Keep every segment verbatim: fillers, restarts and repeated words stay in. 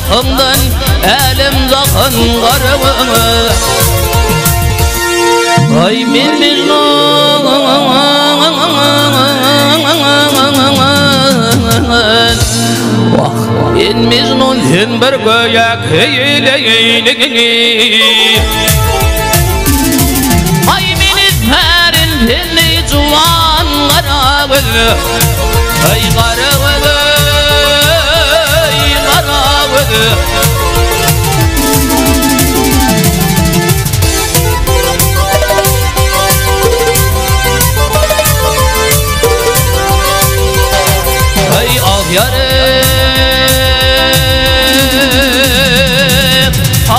zakından elim zakın karımı ay men Mecnun ben Mecnun sen bir göyak eyleyleyin ay meni terin seni juvan karabı ay karabı ay karabı ay ah yarım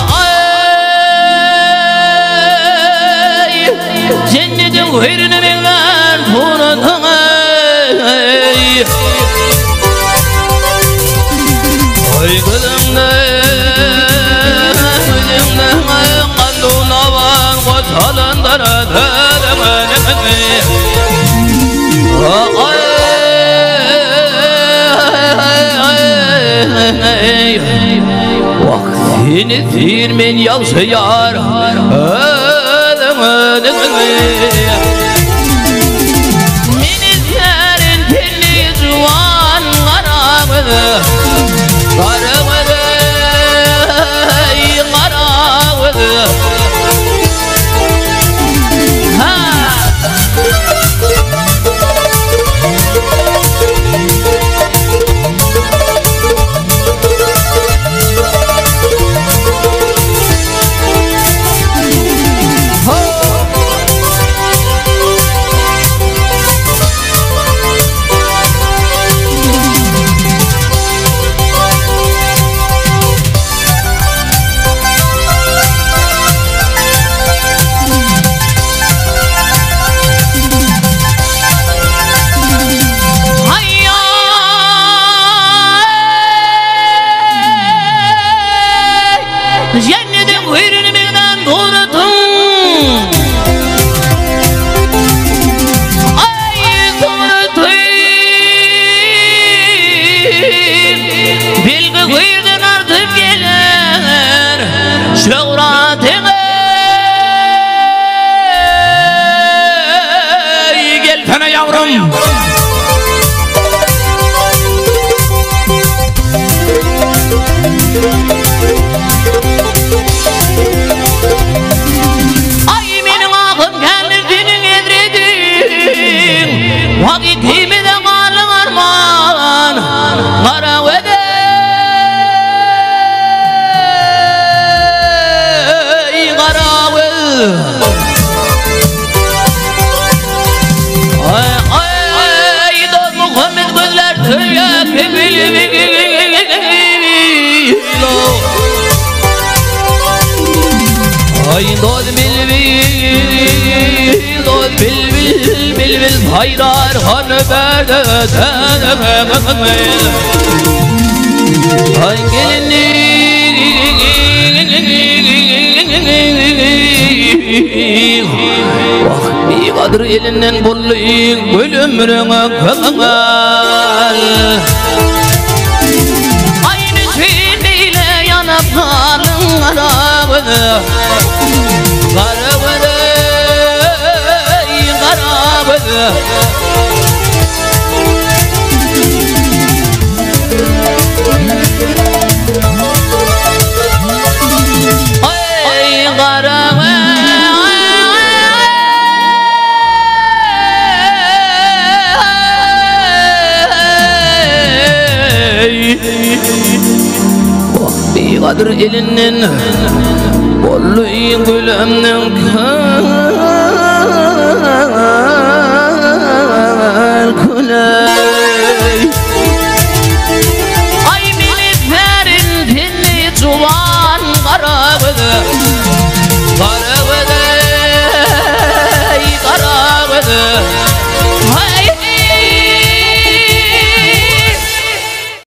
ay cennetin hürünü benler tuğratın ay ay kızımda kızımda kanduna var koçalandara tadım ay vaktini zirmen yalsı yar meni serin telli juvan karabı karabı karabı cennetin hürünü birden tuğratın ay tuğratın bilgi hürden artıp gelir şöhratın ay gel sana yavrum vakitimi de kalın arman kara vede kara vede ay ay ay dost Muhammed gözler tüyak ay dost bilbil dost bilbil bilbil haydar han berde ay gelini vakti kadır elinden bullayın ölümrüne kılıngal aynı şeyle yanıp kalın karabını karabını karabını ay karabını vakti kadır elinden bollayın gülümden kalkulay ay meni serin tenli juvan karabını